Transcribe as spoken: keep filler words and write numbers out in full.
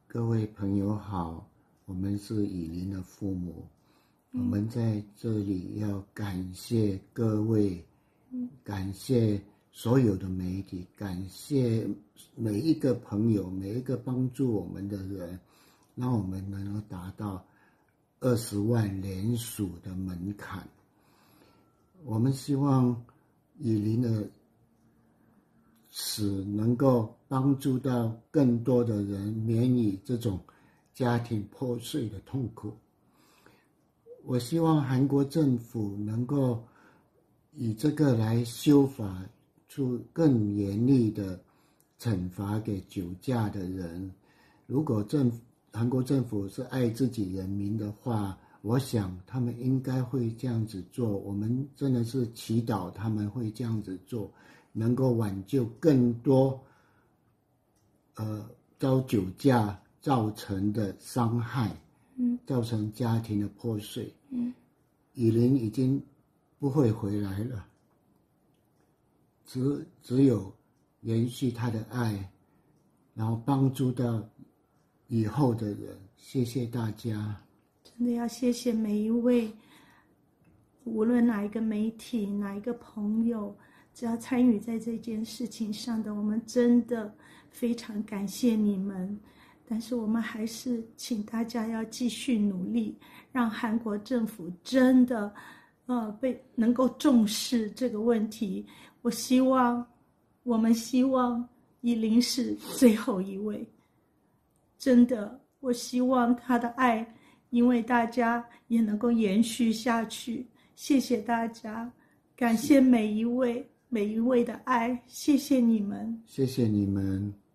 各位朋友好，我们是以琳的父母，嗯、我们在这里要感谢各位，嗯、感谢所有的媒体，感谢每一个朋友，每一个帮助我们的人，让我们能够达到二十万连署的门槛。我们希望以琳的使能够帮助到更多的人免于这种家庭破碎的痛苦。我希望韩国政府能够以这个来修法出更严厉的惩罚给酒驾的人。如果政韩国政府是爱自己人民的话，我想他们应该会这样子做。我们真的是祈祷他们会这样子做，能够挽救更多呃遭酒驾造成的伤害，嗯，造成家庭的破碎。嗯，以琳已经不会回来了，只只有延续他的爱，然后帮助到以后的人。谢谢大家。 真的要谢谢每一位，无论哪一个媒体，哪一个朋友，只要参与在这件事情上的，我们真的非常感谢你们。但是我们还是请大家要继续努力，让韩国政府真的呃被能够重视这个问题。我希望我们希望以琳是最后一位，真的，我希望他的爱因为大家也能够延续下去。谢谢大家，感谢每一位每一位的爱，谢谢你们， 谢谢你们。